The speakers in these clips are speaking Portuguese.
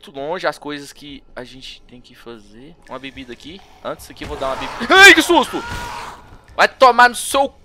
muito longe as coisas que a gente tem que fazer. Uma bebida aqui. Antes aqui eu vou dar uma bebida. Ai, que susto! Vai tomar no seu c...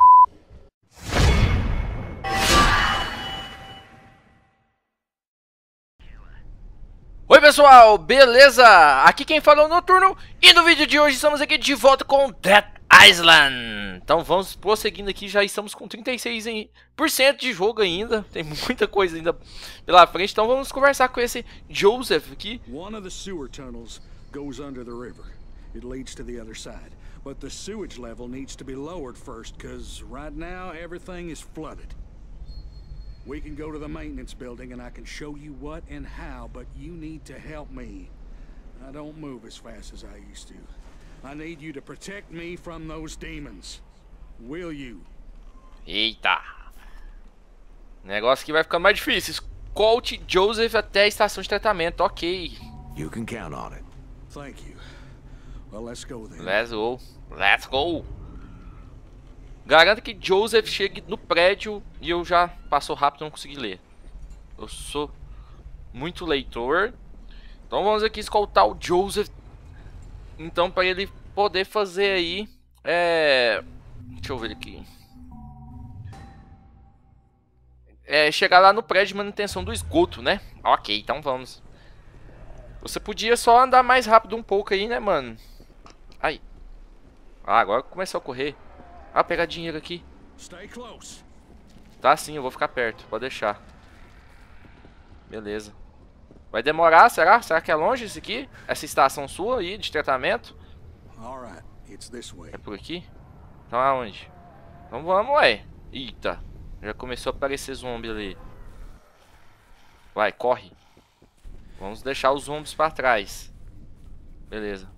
Oi pessoal, beleza? Aqui quem fala é o Noturno. E no vídeo de hoje estamos aqui de volta com Dead Island. Então vamos prosseguindo aqui, já estamos com 36% de jogo ainda. Tem muita coisa ainda pela frente, então vamos conversar com esse Joseph aqui. One of the sewer tunnels goes under the river. It leads to the other side. But the sewage level needs to be lowered first, because right now everything is flooded. We can go to the maintenance building and I can show you what and how, but you need to help me. I don't move as fast as I used to. I need you to protect me from those demons. Will you? Eita. O negócio aqui vai ficando mais difícil. Escolte Joseph até a estação de tratamento. Ok. You can count on it. Thank you. Well, let's go then. Let's go. Let's go. Garanta que Joseph chegue no prédio e eu já passou rápido e não consegui ler. Eu sou muito leitor. Então vamos aqui escoltar o Joseph. Então para ele poder fazer aí... Deixa eu ver aqui. Chegar lá no prédio de manutenção do esgoto, né? Ok, então vamos. Você podia só andar mais rápido um pouco aí, né, mano? Aí. Ah, agora começou a correr. Ah, pegar dinheiro aqui. Tá sim, eu vou ficar perto, pode deixar. Beleza. Vai demorar, será? Será que é longe isso aqui? Essa estação sua aí de tratamento? É por aqui? Então aonde? Então vamos, ué. Eita, já começou a aparecer zumbi ali. Vai, corre. Vamos deixar os zumbis pra trás. Beleza.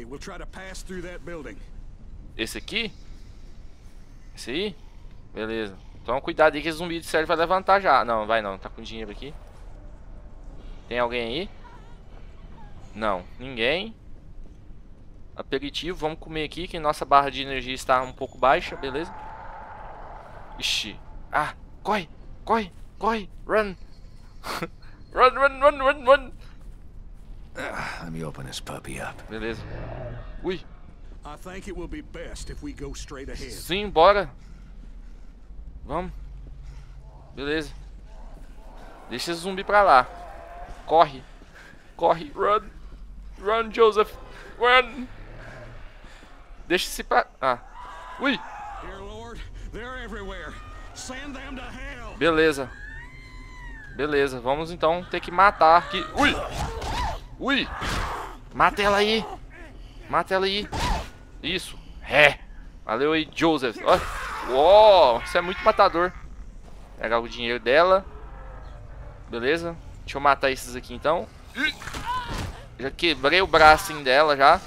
Esse aqui? Esse aí? Beleza. Então cuidado aí que esse zumbi de sério vai levantar já. Não, vai não. Tá com dinheiro aqui. Tem alguém aí? Não. Ninguém. Aperitivo. Vamos comer aqui que nossa barra de energia está um pouco baixa. Beleza. Ixi. Ah. Corre. Corre. Corre. Run. Run, run, run, run, run. Let me open this puppy up. Beleza. Ui. I think it will be best if we go straight ahead. Sim, bora. Vamos. Beleza. Deixa esse zumbi pra lá. Corre. Corre. Run. Run, Joseph. Run. Deixa esse pra... Ah. Ui. Beleza. Beleza. Vamos então ter que matar aqui. Ui. Ui. Mata ela aí. Mata ela aí. Isso. Valeu aí, Joseph. Uou, isso é muito matador. Pegar o dinheiro dela. Beleza. Deixa eu matar esses aqui então. Já quebrei o bracinho dela já.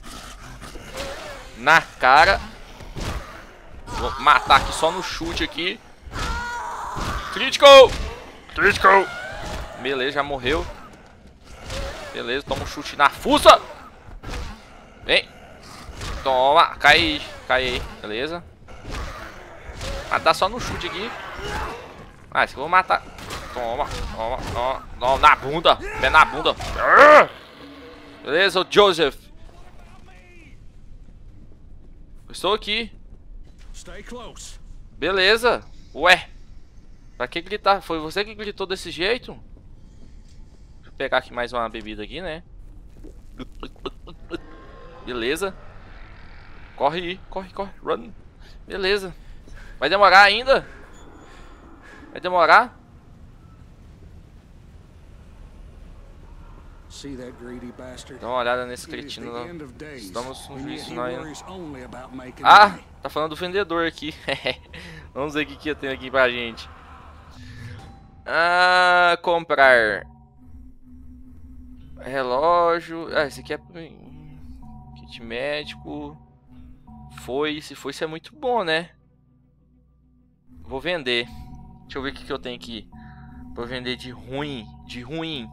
Na cara. Vou matar aqui só no chute aqui. Critical. Critical. Beleza, já morreu. Beleza, toma um chute na fuça. Vem. Toma, cai aí, beleza. Matar só no chute aqui. Ah, esse que eu vou matar. Toma, toma, toma, toma, na bunda, pé na bunda. Beleza, o Joseph. Estou aqui. Beleza. Ué. Pra que gritar? Foi você que gritou desse jeito? Deixa eu pegar aqui mais uma bebida aqui, né? Beleza. Corre aí, corre, corre, run. Beleza. Vai demorar ainda? Vai demorar? Dá uma olhada nesse cretino lá. Estamos no juízo ainda. Ah, tá falando do vendedor aqui. Vamos ver o que eu tenho aqui pra gente. Ah, comprar relógio. Ah, esse aqui é kit médico. Foice é muito bom, né? Vou vender. Deixa eu ver o que eu tenho aqui. Vou vender de ruim. De ruim.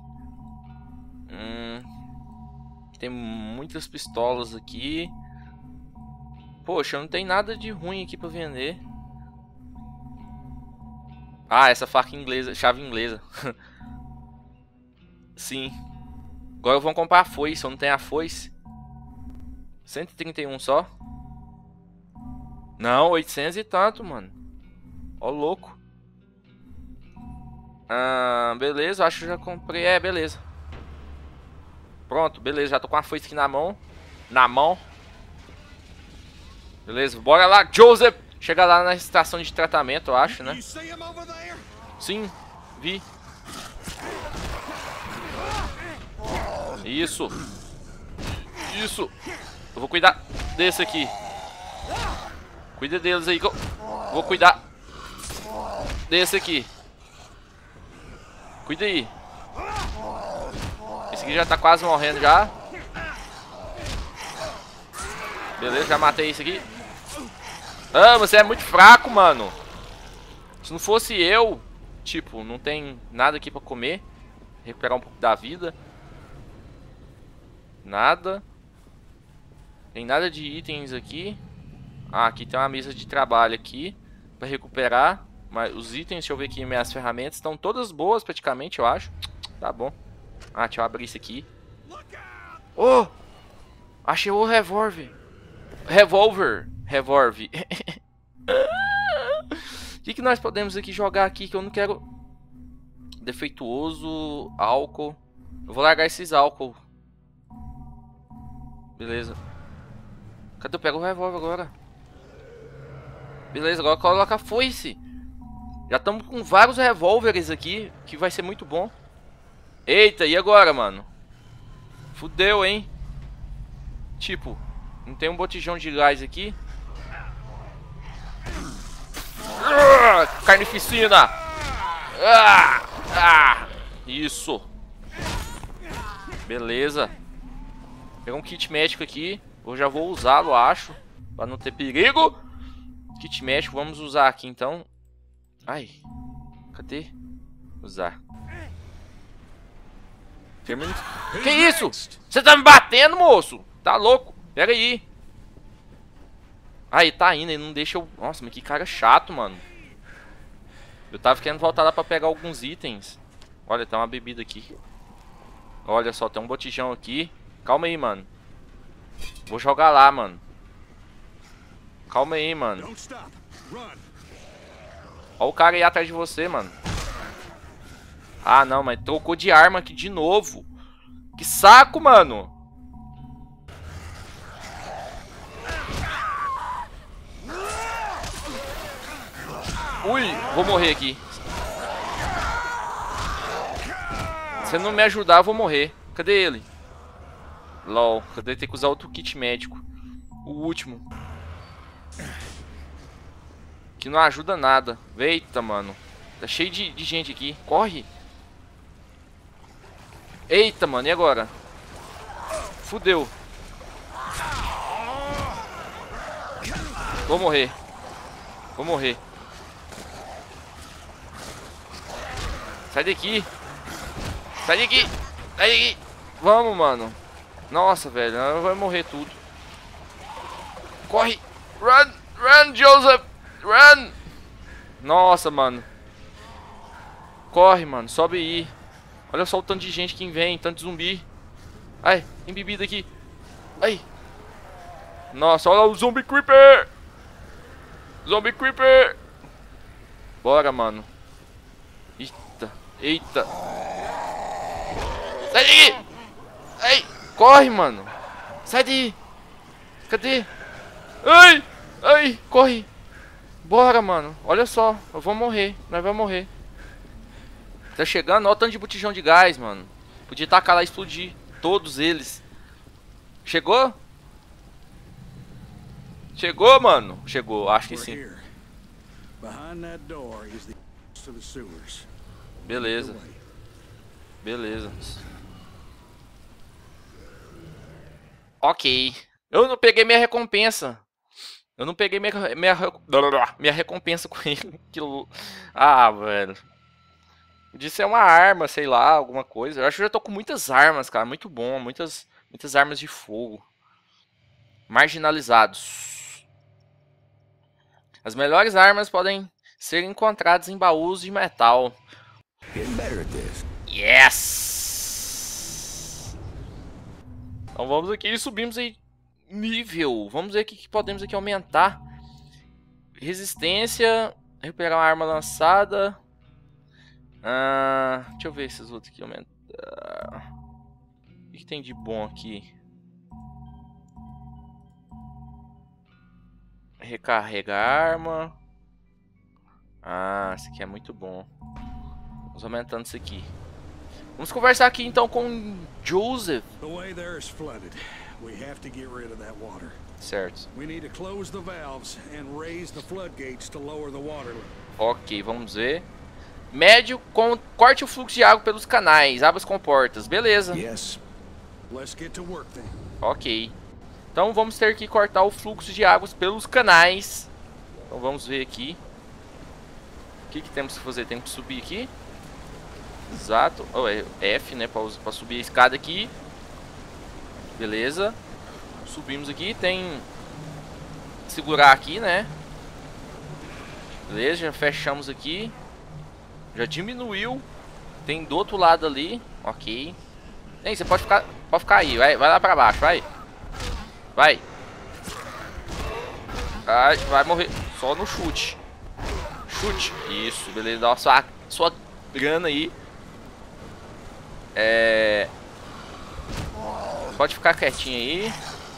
Tem muitas pistolas aqui. Poxa, não tem nada de ruim aqui pra vender. Ah, essa faca inglesa. Chave inglesa. Sim. Agora vamos comprar a foice. Eu não tenho a foice. 131 só. Não, 800 e tanto, mano. Ó, louco. Beleza, acho que já comprei. É, beleza. Pronto, beleza. Já tô com a foice aqui na mão. Beleza, bora lá, Joseph. Chega lá na estação de tratamento, eu acho, né? Sim, vi. Isso. Isso. Eu vou cuidar desse aqui. Cuida deles aí que eu vou cuidar desse aqui. Cuida aí. Esse aqui já tá quase morrendo já. Beleza, já matei esse aqui. Ah, você é muito fraco, mano. Se não fosse eu, tipo, não tem nada aqui pra comer. Recuperar um pouco da vida. Nada. Tem nada de itens aqui. Ah, aqui tem uma mesa de trabalho aqui pra recuperar. Mas os itens, deixa eu ver aqui, minhas ferramentas estão todas boas praticamente, eu acho. Tá bom. Ah, deixa eu abrir isso aqui. Oh! Achei o revólver. Revólver. O que nós podemos aqui jogar aqui que eu não quero? Defeituoso, álcool. Eu vou largar esses álcool. Beleza. Cadê? Eu pego o revólver agora. Beleza, agora coloca a foice. Já estamos com vários revólveres aqui, que vai ser muito bom. Eita, e agora, mano? Fudeu, hein? Tipo, não tem um botijão de gás aqui. Carnificina! Isso. Beleza. Pegar um kit médico aqui. Eu já vou usá-lo, acho. Pra não ter perigo. Kit médico, vamos usar aqui então. Ai. Cadê? Usar. Que isso? Você tá me batendo, moço? Tá louco? Pera aí. Aí, tá indo, ele não deixa eu... Nossa, mas que cara chato, mano. Eu tava querendo voltar lá pra pegar alguns itens. Olha, tem uma bebida aqui. Olha só, tem um botijão aqui. Calma aí, mano. Vou jogar lá, mano. Calma aí, mano. Olha o cara aí atrás de você, mano. Ah, não, mas trocou de arma aqui de novo. Que saco, mano. Ui, vou morrer aqui. Se não me ajudar, eu vou morrer. Cadê ele? LOL, cadê? Tem que usar outro kit médico. O último. Que não ajuda nada. Eita, mano. Tá cheio de gente aqui. Corre. Eita, mano. E agora? Fudeu. Vou morrer. Vou morrer. Sai daqui. Sai daqui. Sai daqui. Vamos, mano. Nossa, velho. Vai morrer tudo. Corre. Run. Run, Joseph. Run. Nossa, mano. Corre, mano. Sobe aí. Olha só o tanto de gente que vem. Tanto de zumbi. Ai, tem bebida aqui. Ai. Nossa, olha o Zombie Creeper. Zombie Creeper. Bora, mano. Eita. Eita. Sai daí. Ai. Corre, mano. Sai daí. Cadê? Ai. Ai. Corre. Bora, mano. Olha só. Eu vou morrer. Nós vamos morrer. Tá chegando. Olha o tanto de botijão de gás, mano. Podia tacar lá e explodir. Todos eles. Chegou? Chegou, mano? Chegou. Acho que sim. Beleza. Beleza. Ok. Eu não peguei minha recompensa. Eu não peguei minha recompensa com ele. Ah, velho. Podia ser uma arma, sei lá, alguma coisa. Eu acho que eu já tô com muitas armas, cara. Muito bom. Muitas armas de fogo. Marginalizados. As melhores armas podem ser encontradas em baús de metal. Yes! Então vamos aqui e subimos aí nível. Vamos ver o que podemos aqui aumentar. Resistência. Recuperar uma arma lançada. Deixa eu ver esses outros aqui aumentar. O que tem de bom aqui? Recarrega a arma. Esse aqui é muito bom. Vamos aumentando isso aqui. Vamos conversar aqui então com Joseph. The way there is flooded. We have to get rid of that water. Certo. We need to close the valves and raise the floodgates to lower the water level. Ok, vamos ver. Médio, corte o fluxo de água pelos canais. Abra as comportas. Beleza. Yes. Let's get to work then. Ok. Então vamos ter que cortar o fluxo de águas pelos canais. Então vamos ver aqui. O que temos que fazer? Temos que subir aqui. Exato. É F, né? Para subir a escada aqui. Beleza. Subimos aqui. Tem... segurar aqui, né? Beleza, já fechamos aqui. Já diminuiu. Tem do outro lado ali. Ok. Tem, você pode ficar aí. Vai lá pra baixo, vai. Vai. Vai morrer. Só no chute. Chute. Isso, beleza. Dá sua grana aí. Pode ficar quietinho aí.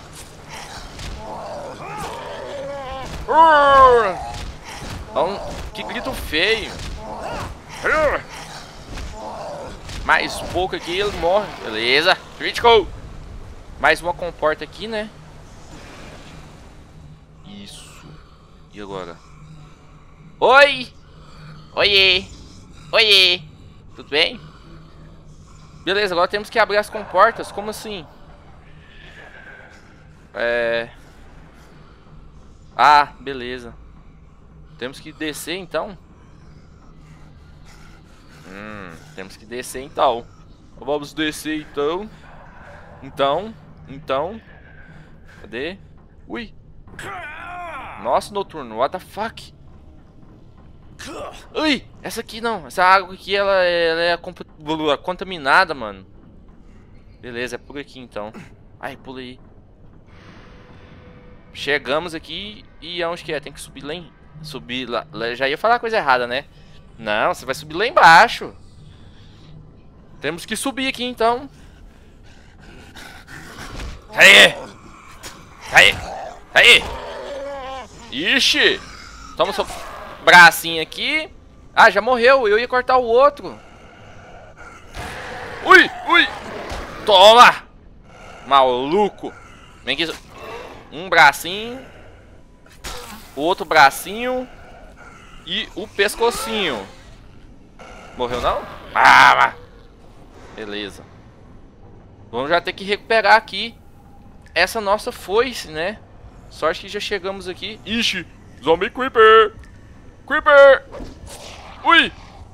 Que grito feio. Mais um pouco aqui, ele morre. Beleza. Critical. Mais uma comporta aqui, né? Isso. E agora? Oi! Oiê! Oiê! Tudo bem? Beleza, agora temos que abrir as comportas. Como assim? Beleza. Temos que descer então? Temos que descer então. Vamos descer então. Então. Cadê? Ui. Nossa, Noturno, what the fuck? Ui, essa aqui não. Essa água aqui, ela é contaminada, mano. Beleza, é por aqui então. Ai, pula aí. Chegamos aqui e aonde que é? Tem que subir lá subir lá. Já ia falar a coisa errada, né? Não, você vai subir lá embaixo. Temos que subir aqui então. Aí! Ixi! Toma seu bracinho aqui. Já morreu. Eu ia cortar o outro. Ui! Toma! Maluco! Vem aqui. Um bracinho. O outro bracinho. E o pescocinho. Morreu não? Beleza. Vamos já ter que recuperar aqui essa nossa foice, né? Sorte que já chegamos aqui. Ixi! Zombie Creeper! Ui!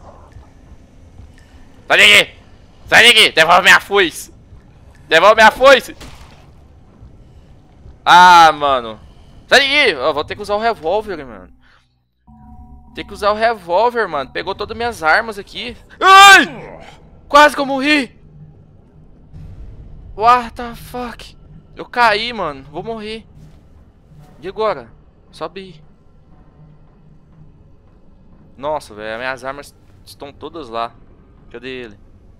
Sai daqui! Sai daqui! Devolve minha foice! Mano. Sai daqui! Vou ter que usar o revólver, mano. Pegou todas as minhas armas aqui. Ai! Quase que eu morri! What the fuck? Eu caí, mano. Vou morrer. E agora? Sobe. Nossa, velho. Minhas armas estão todas lá. Cadê ele?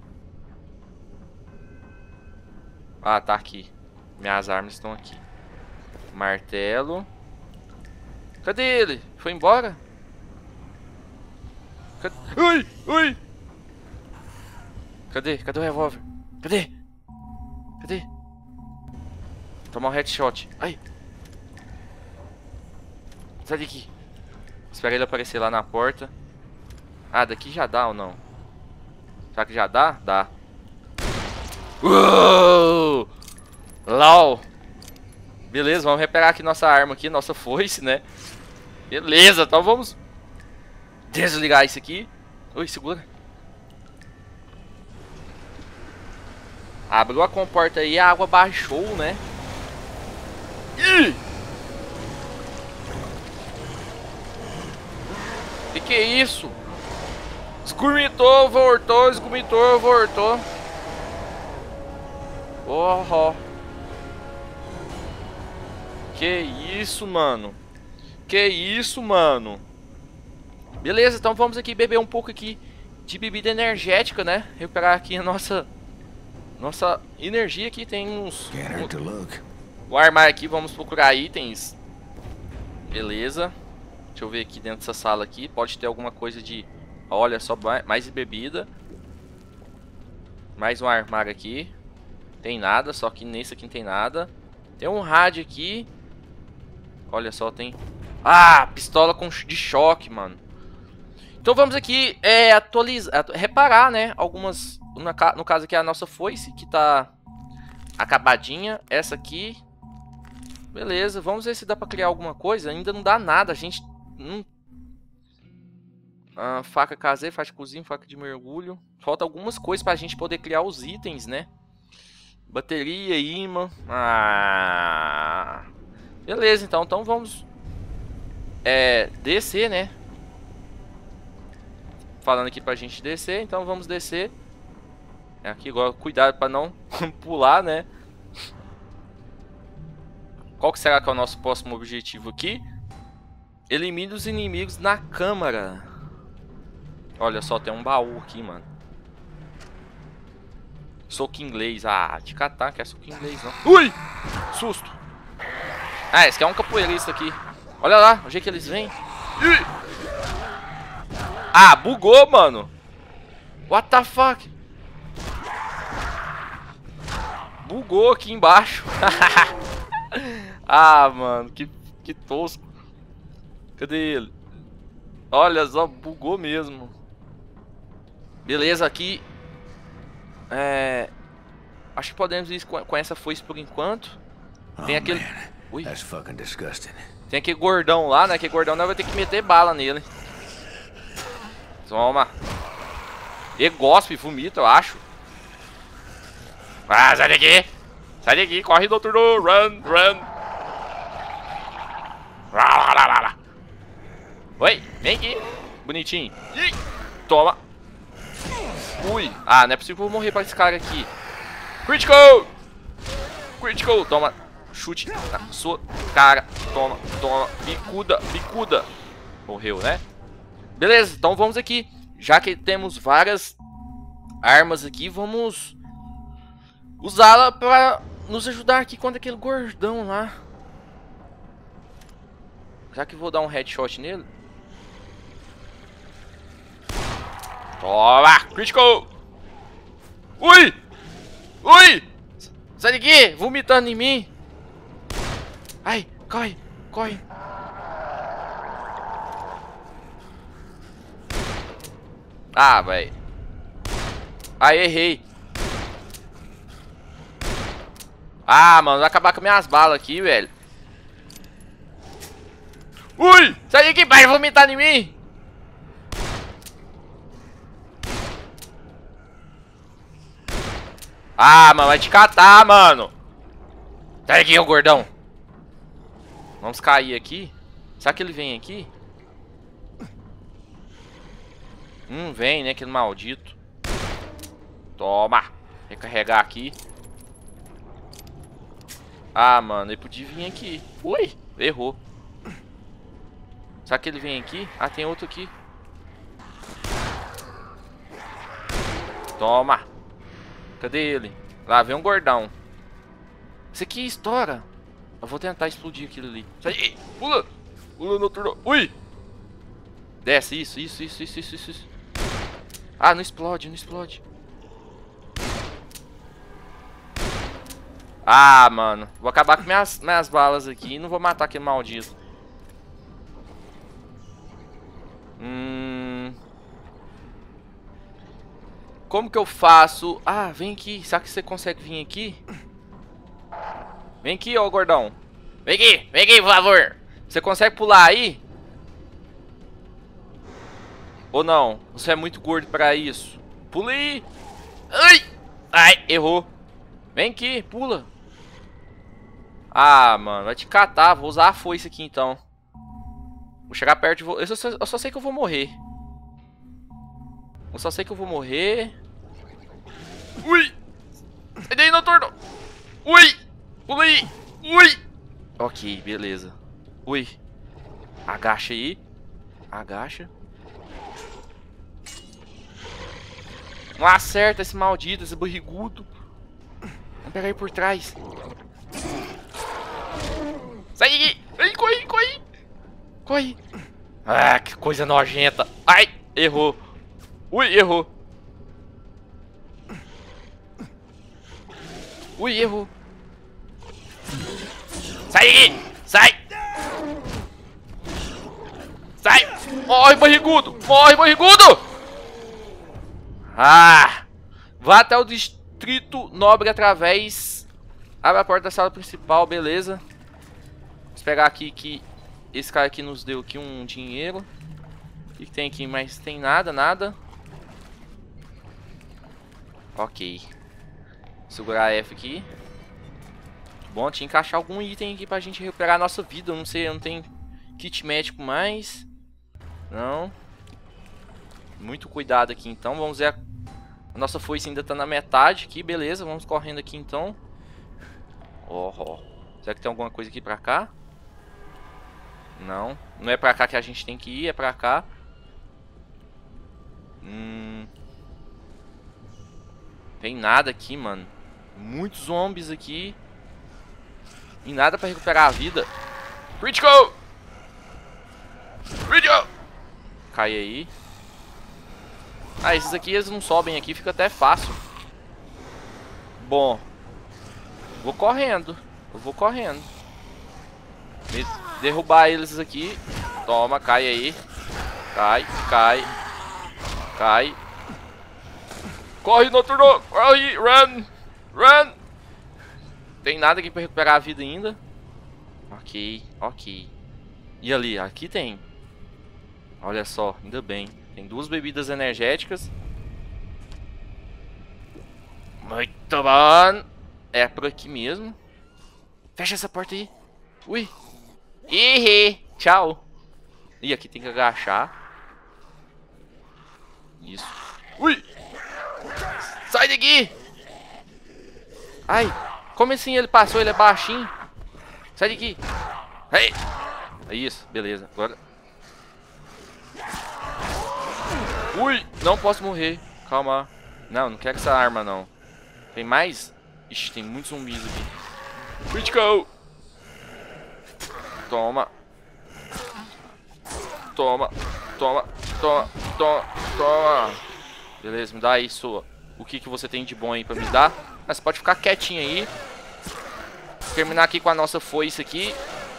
Tá aqui. Minhas armas estão aqui. Martelo. Cadê ele? Foi embora? Ui! Cadê o revólver? Cadê? Tomar um headshot. Ai! Sai daqui. Espera ele aparecer lá na porta. Daqui já dá ou não? Será que já dá? Dá. Uou! LOL! Beleza, vamos reparar aqui nossa arma aqui, nossa foice, né? Beleza, então vamos desligar isso aqui. Ui, segura. Abriu a comporta aí, a água baixou, né? Ih! Que é isso? Escumitou, voltou. Que isso, mano. Que isso, mano. Beleza, então vamos aqui beber um pouco aqui de bebida energética, né? Recuperar aqui a nossa energia aqui. Tem uns... Vou armar aqui, vamos procurar itens. Beleza. Deixa eu ver aqui dentro dessa sala aqui. Pode ter alguma coisa de... Olha só, mais bebida. Mais um armário aqui. Tem nada, só que nesse aqui não tem nada. Tem um rádio aqui. Olha só, tem... Ah, pistola de choque, mano. Então vamos aqui atualizar, reparar, né? Algumas... No caso aqui é a nossa foice, que tá acabadinha. Essa aqui. Beleza, vamos ver se dá pra criar alguma coisa. Ainda não dá nada, a gente... faca caseira, faca de cozinha, faca de mergulho. Falta algumas coisas pra gente poder criar os itens, né? Bateria, imã. Beleza, então vamos descer, né? Falando aqui pra gente descer, então vamos descer. Aqui agora, cuidado pra não pular, né? Qual que será que é o nosso próximo objetivo aqui? Elimine os inimigos na câmara. Olha só, tem um baú aqui, mano. Soco inglês. Ah, de catar, que é soco inglês, não. Ui! Susto. Ah, esse aqui é um capoeirista aqui. Olha lá, o jeito que eles vêm. Ui! Ah, bugou, mano. What the fuck? Bugou aqui embaixo. Ah, mano, que tosco. Cadê ele? Olha só, bugou mesmo. Beleza, aqui. Acho que podemos ir com essa foice por enquanto. Tem aquele... Ui. Tem aquele gordão lá, né? Aquele gordão nós vai ter que meter bala nele. Toma. E gospe, vomita, eu acho. Ah, sai daqui. Sai daqui, corre, doutor. Run, run. Oi, vem aqui. Bonitinho. Ih, toma. Ui. Ah, não é possível que eu vou morrer pra esse cara aqui. Critical. Critical. Toma. Chute na sua cara. Toma, toma. Bicuda, bicuda. Morreu, né? Beleza, então vamos aqui. Já que temos várias armas aqui, vamos usá-la pra nos ajudar aqui contra aquele gordão lá. Já que vou dar um headshot nele. Toma! Critical! Ui! Ui! Sai daqui! Vomitando em mim! Ai! Corre! Corre! Ah, velho! Ai, errei! Ah, mano, vai acabar com minhas balas aqui, velho! Ui! Sai daqui, vai vomitar em mim! Ah, mano, vai te catar, mano! Sai daqui, ô gordão! Vamos cair aqui. Será que ele vem aqui? Vem, né? Aquele maldito. Toma! Recarregar aqui. Ah, mano, ele podia vir aqui. Ui! Errou. Será que ele vem aqui? Ah, tem outro aqui. Toma! Cadê ele? Lá vem um gordão. Esse aqui estoura. Eu vou tentar explodir aquilo ali. Sai! Pula! Pula no turno. Ui! Desce, isso. Ah, não explode, não explode. Ah, mano. Vou acabar com minhas balas aqui e não vou matar aquele maldito. Como que eu faço? Ah, vem aqui. Será que você consegue vir aqui? Vem aqui, ó, gordão. Vem aqui, por favor. Você consegue pular aí? Ou não? Você é muito gordo pra isso. Pula aí. Ai! Ai, errou. Vem aqui, pula. Ah, mano, vai te catar. Vou usar a foice aqui, então. Vou chegar perto e vou... Eu só sei que eu vou morrer. Eu só sei que eu vou morrer. Ui! Sai daí, noturno! Ui! Pula aí! Ui! Ok, beleza. Ui. Agacha aí. Agacha. Não acerta esse maldito, esse barrigudo. Vamos pegar ele por trás. Sai daqui. Ai, corre, corre. Corre. Ah, que coisa nojenta. Ai, errou. Ui, errou. Ui, errou. Sai daqui. Sai. Sai. Morre, barrigudo. Morre, barrigudo. Ah. Vá até o distrito nobre através. Abre a porta da sala principal, beleza. Vamos pegar aqui que esse cara aqui nos deu aqui um dinheiro. O que tem aqui? Mas tem nada, nada. Ok. Segurar F aqui. Bom, tinha que achar algum item aqui pra gente recuperar a nossa vida. Eu não sei, eu não tenho kit médico mais. Não. Muito cuidado aqui então. Vamos ver a nossa foice ainda tá na metade aqui. Beleza, vamos correndo aqui então. Oh. Será que tem alguma coisa aqui pra cá? Não. Não é pra cá que a gente tem que ir, é pra cá. Tem nada aqui, mano. Muitos zombies aqui. E nada pra recuperar a vida. Critical! Critical! Cai aí. Ah, esses aqui eles não sobem aqui, fica até fácil. Bom. Vou correndo. Eu vou correndo. Derrubar eles aqui. Toma, cai aí. Cai, cai. Cai. Corre, Noturno! Corre! Run! Run! Tem nada aqui pra recuperar a vida ainda. Ok, ok. E ali? Aqui tem. Olha só, ainda bem. Tem 2 bebidas energéticas. Muito bom. É por aqui mesmo. Fecha essa porta aí. Ui. Ih, tchau. E aqui tem que agachar. Isso. Ui. Sai daqui. Ai. Como assim ele passou? Ele é baixinho. Sai daqui. Ei. É isso. Beleza. Agora. Ui. Não posso morrer. Calma. Não, não quero essa arma não. Tem mais? Ixi, tem muitos zumbis aqui. Critical. Toma. Toma. Toma. Toma. Toma. Toma. Beleza, me dá aí sua. O que você tem de bom aí pra me dar? Mas você pode ficar quietinho aí. Terminar aqui com a nossa foice aqui.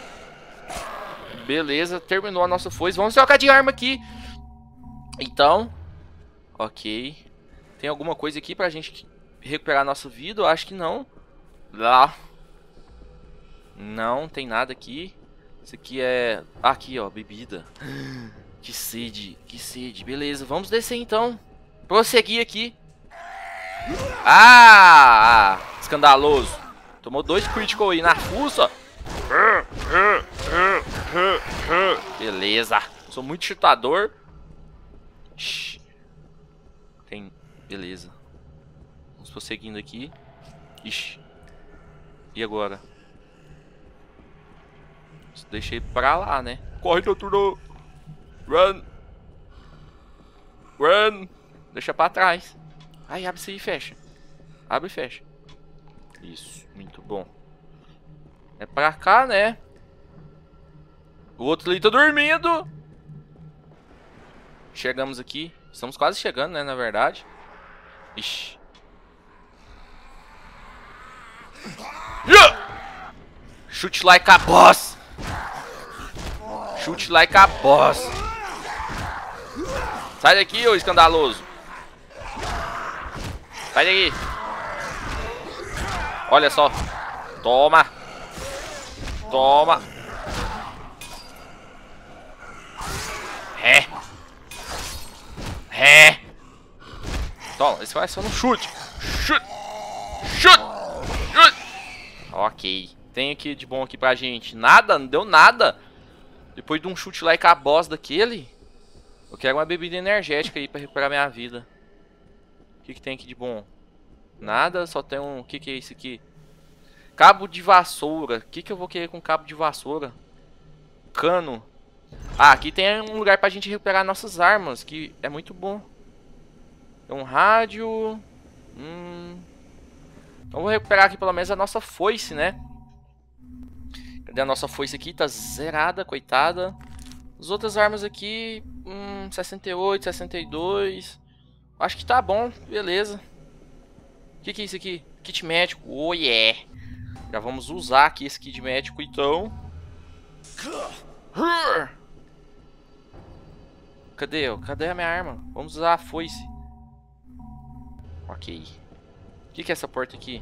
Beleza, terminou a nossa foice. Vamos trocar de arma aqui. Então. Ok. Tem alguma coisa aqui pra gente recuperar a nossa vida? Eu acho que não. Lá. Não, tem nada aqui. Isso aqui é... Aqui, ó, bebida. Que sede, que sede. Beleza, vamos descer então. Prosseguir aqui. Ah! Escandaloso. Tomou 2 critical aí na fuça. Beleza. Sou muito chutador. Tem... Beleza. Vamos prosseguindo aqui. Ixi. E agora? Deixei pra lá, né? Corre, Noturno. Run. Run. Deixa pra trás. Aí, abre isso aí e fecha. Abre e fecha. Isso, muito bom. É pra cá, né? O outro ali tá dormindo. Chegamos aqui. Estamos quase chegando, né, na verdade. Ixi. Shoot like a boss. Shoot like a boss. Sai daqui, ô escandaloso. Sai daqui. Olha só. Toma. Toma. Toma, esse vai só no chute. Chute. Chute. Chute. Ok. Tem aqui de bom aqui pra gente. Nada, não deu nada. Depois de um chute like a boss daquele. Eu quero uma bebida energética aí pra recuperar minha vida. O que tem aqui de bom? Nada, só tem um... O que é isso aqui? Cabo de vassoura. O que eu vou querer com cabo de vassoura? Cano. Ah, aqui tem um lugar pra gente recuperar nossas armas, que é muito bom. Tem um rádio. Então vou recuperar aqui pelo menos a nossa foice, né? Cadê a nossa foice aqui? Tá zerada, coitada. As outras armas aqui... 68, 62... Acho que tá bom, beleza. O que é isso aqui? Kit médico, oh yeah. Já vamos usar aqui esse kit médico, então. Cadê a minha arma? Vamos usar a foice. Ok. O que é essa porta aqui?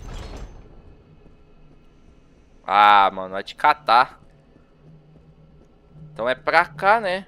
Ah, mano, vai te catar. Então é pra cá, né?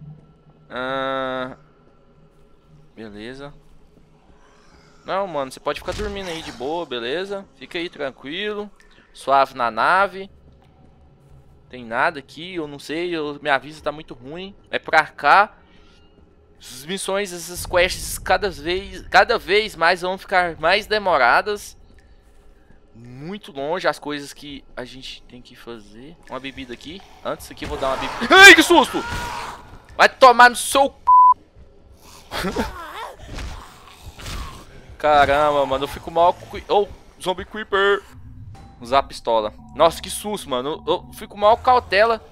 Beleza. Não, mano, você pode ficar dormindo aí de boa, beleza? Fica aí tranquilo. Suave na nave. Tem nada aqui, eu não sei, minha vista tá muito ruim. É pra cá. Essas missões, essas quests cada vez mais vão ficar mais demoradas. Muito longe as coisas que a gente tem que fazer. Uma bebida aqui. Antes aqui eu vou dar uma bebida. Ai, que susto! Vai tomar no seu... Caramba, mano, eu fico mal... Oh, zombie creeper. Usar a pistola. Nossa, que susto, mano. Eu fico mal cautela.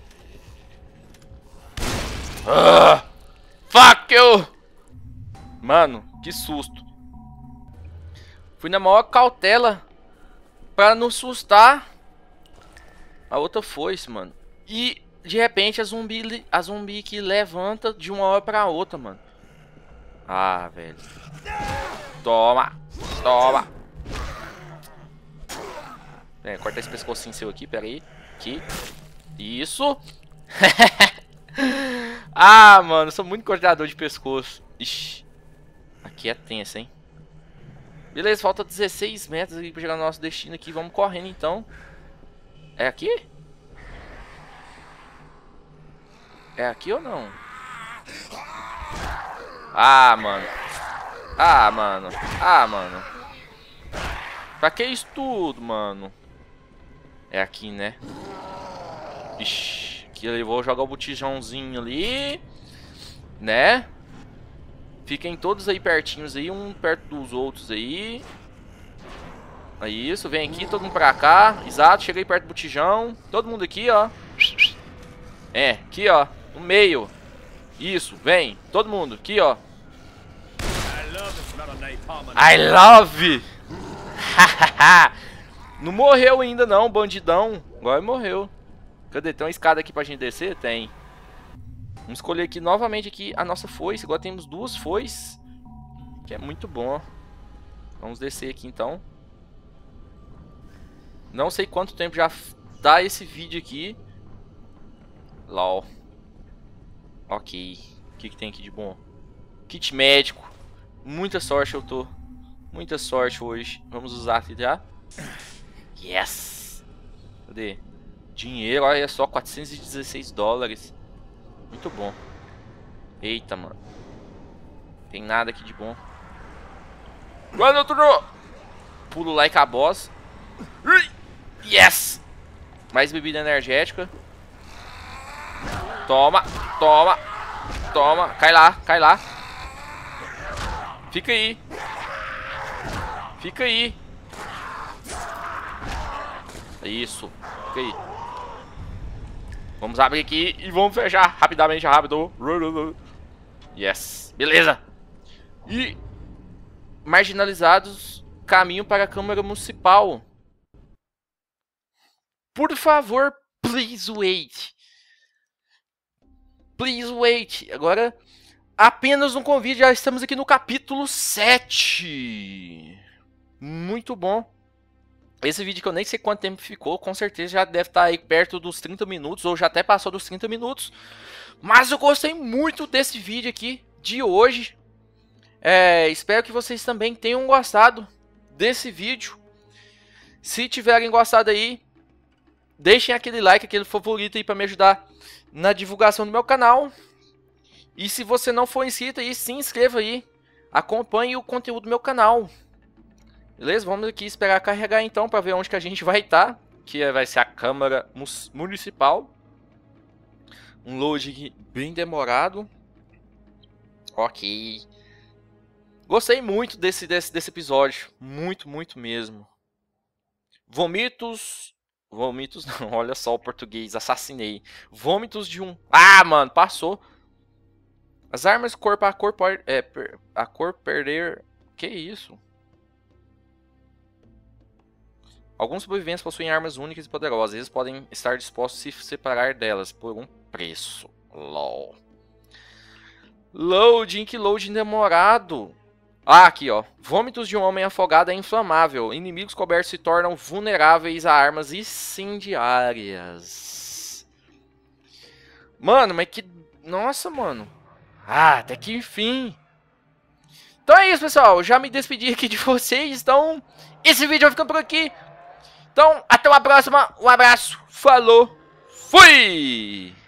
Fuck you! Mano, que susto. Fui na maior cautela pra não assustar a outra foice, mano. E de repente a zumbi que levanta de uma hora pra outra, mano. Ah, velho. Toma. Toma. Corta esse pescocinho seu aqui, pera aí. Aqui. Isso. Ah, mano, eu sou muito cortador de pescoço. Ixi. Aqui é tenso, hein. Beleza, falta 16 metros aqui pra chegar no nosso destino aqui. Vamos correndo, então. É aqui? É aqui ou não? Ah, mano. Ah, mano. Ah, mano. Pra que isso tudo, mano? É aqui, né? Ixi. Aqui eu vou jogar o botijãozinho ali. Né? Fiquem todos aí pertinhos aí, um perto dos outros aí. É isso, vem aqui, todo mundo pra cá. Exato, cheguei perto do botijão. Todo mundo aqui, ó. É, aqui, ó. No meio. Isso, vem. Todo mundo, aqui, ó. I love! Não morreu ainda não, bandidão. Agora morreu. Cadê? Tem uma escada aqui pra gente descer? Tem. Vamos escolher aqui novamente aqui a nossa foice. Agora temos duas foices, que é muito bom. Vamos descer aqui então. Não sei quanto tempo já dá esse vídeo aqui. LOL. Ok. O que tem aqui de bom? Kit médico. Muita sorte eu tô. Muita sorte hoje. Vamos usar aqui já. Yes. Cadê? Dinheiro, olha só, 416 dólares. Muito bom. Eita, mano. Tem nada aqui de bom. Pulo like a boss. Yes. Mais bebida energética. Toma, toma. Toma, cai lá, cai lá. Fica aí. Fica aí. Isso, fica aí. Vamos abrir aqui e vamos fechar rapidamente, rápido. Yes, beleza. E marginalizados, caminho para a Câmara Municipal. Por favor, please wait. Please wait. Agora, apenas um convite, já estamos aqui no capítulo 7. Muito bom. Esse vídeo que eu nem sei quanto tempo ficou, com certeza já deve estar aí perto dos 30 minutos, ou já até passou dos 30 minutos. Mas eu gostei muito desse vídeo aqui, de hoje. Espero que vocês também tenham gostado desse vídeo. Se tiverem gostado aí, deixem aquele like, aquele favorito aí para me ajudar na divulgação do meu canal. E se você não for inscrito aí, se inscreva aí. Acompanhe o conteúdo do meu canal. Beleza? Vamos aqui esperar carregar então pra ver onde que a gente vai estar. Que vai ser a Câmara Municipal. Um load bem demorado. Ok. Gostei muito desse episódio. Muito, muito mesmo. Vomitos não, olha só o português. Assassinei. Vômitos de um... Ah, mano, passou. As armas corpo a corpo... a cor perder... Que isso? Alguns sobreviventes possuem armas únicas e poderosas. Eles podem estar dispostos a se separar delas por um preço. LOL. Loading, que loading demorado. Ah, aqui ó. Vômitos de um homem afogado é inflamável. Inimigos cobertos se tornam vulneráveis a armas incendiárias. Mano, mas que... Nossa, mano. Ah, até que enfim. Então é isso, pessoal. Eu já me despedi aqui de vocês. Então, esse vídeo vai ficando por aqui. Então, até uma próxima. Um abraço. Falou. Fui!